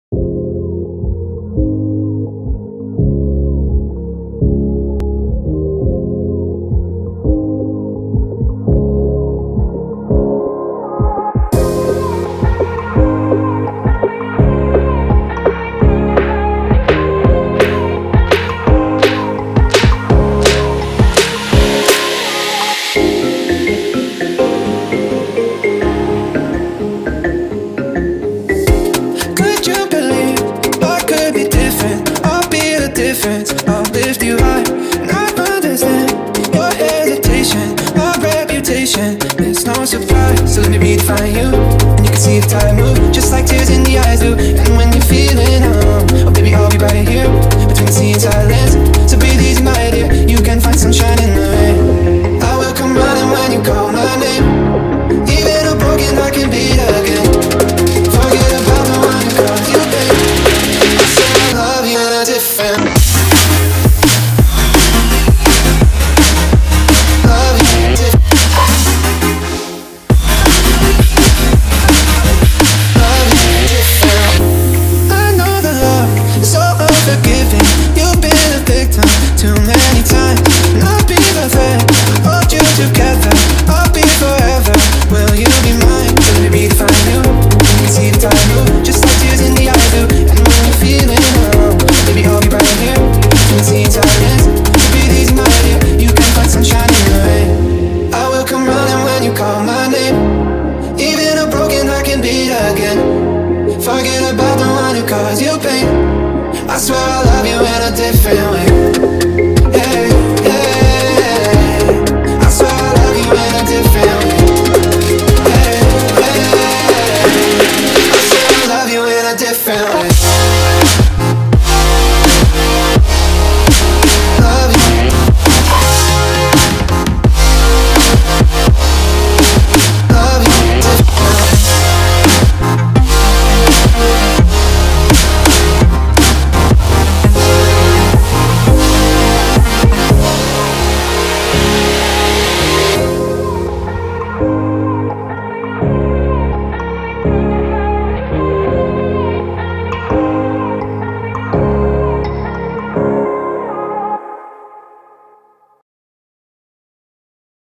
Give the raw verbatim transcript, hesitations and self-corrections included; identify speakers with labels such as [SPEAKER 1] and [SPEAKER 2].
[SPEAKER 1] I'll lift you high, and I understand your hesitation, my reputation. It's no surprise, so let me redefine you. And you can see the tide move, just like tears in the eyes do. And when you're feeling numb, oh baby, I'll be right here, between the sea and silence. So breathe easy, my dear, you can find sunshine in the rain. I will come running when you call my name. Even a broken heart can beat again. Forget about the one who caused you pain. I say I love you in a different too many times, and I'll be the thread, hold you together, I'll be forever. Will you be mine? Let me redefine you. You can see the tide move, just like tears in the eyes do. And when you're feeling alone, baby, I'll be right here, between the sea and silence. So breathe easy, my dear, you can find sunshine in the rain. I will come running when you call my name. Even a broken heart can beat again. Forget about the one who caused you pain. I swear I love you in a different way. Hey, hey, I swear I love you in a different way. Hey, hey, I swear I love you in a different way.